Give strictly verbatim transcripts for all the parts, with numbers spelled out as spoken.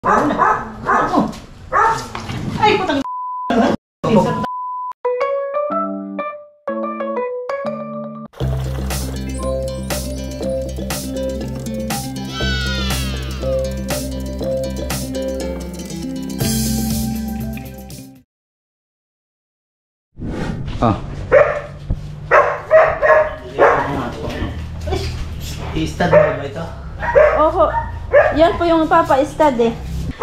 Ay, putang ah. I-stud mo ba ito? Oho. Yan po yung papa-stud eh.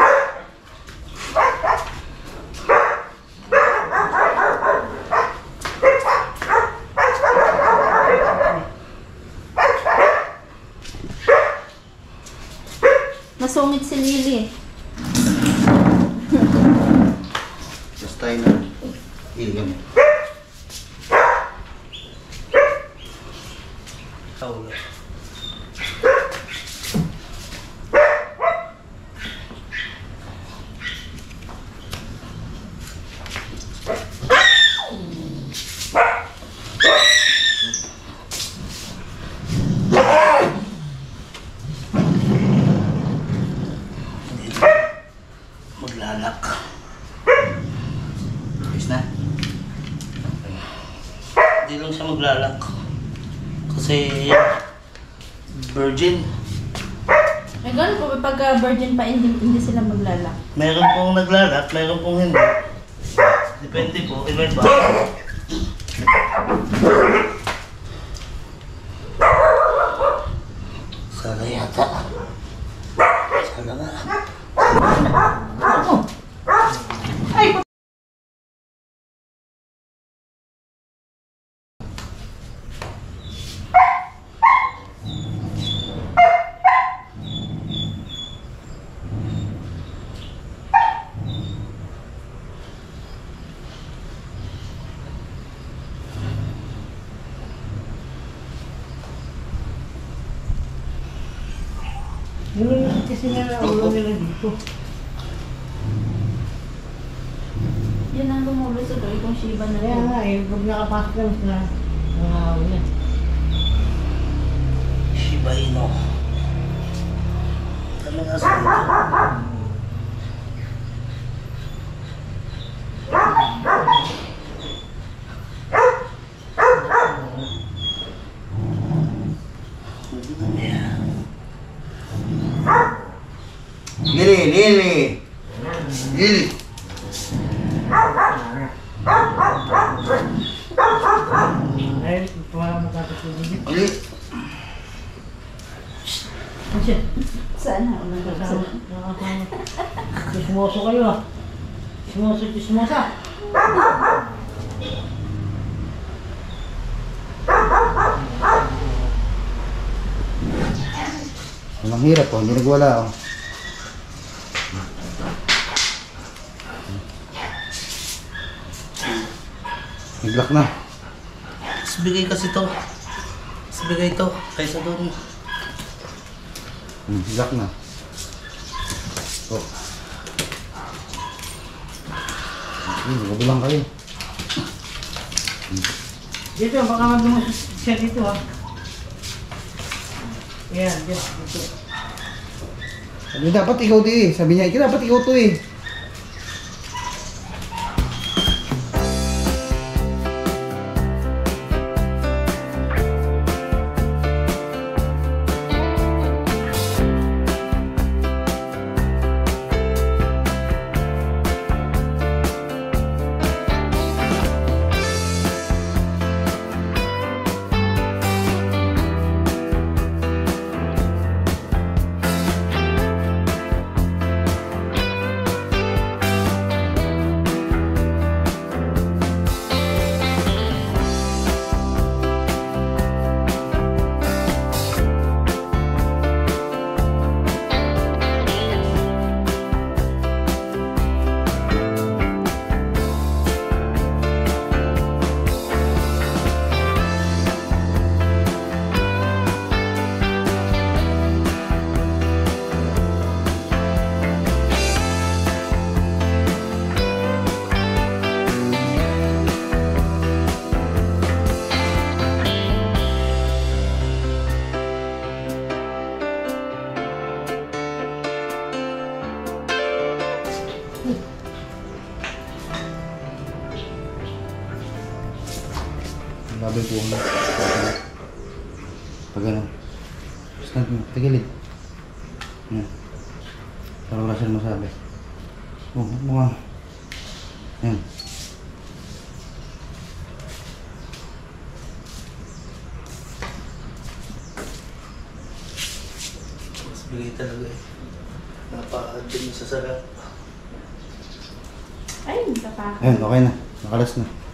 Masungit si Lily. Just tayo na. Ilgam. Taulo. Maglalak. Ayos na. Hindi lang siya maglalak. Kasi virgin. Ay, gano'n po pag uh, virgin pa, hindi, hindi sila maglalak. Meron pong naglalak, meron pong hindi. Depende po, iba-iba. Sana yata. Sana nga. Ay, yun kasi nga ulo nila dito. Yan ang lumulusot o itong Shiba na Kaya rin. nga eh, pag nakapasok na mas na nangahaw niya. Shiba Inu. Ano nga sa ito? Lili, Lili. Lili. Ay, para makakatulog dito. Lili. Kasi, Saan na? Unang kasama, kapsa. nakakasama. Chismoso kayo ah. Chismoso, chismosa. Ang hirap po, hindi nagwala oh. Nag-lock na. Mas bigay kasi to. Mas bigay to. Kaysa doon. Hmm, lock na. Oh. Hmm, magulang kayo. Dito, baka magdumos siya dito ah. Ayan, dito, dito. Sabi dapat ikaw to eh. Sabi niya, ikaw dapat ikaw to eh. Sabi po mo. Pag ano. Stand mo. Tigilid. Yan. Para wala siya masabi. Oh, mo nga. Yan. Mas bigay talaga eh. Napaka-din sa sarap. Ay, hindi ka pa. Ayun, okay na. Nakalas na.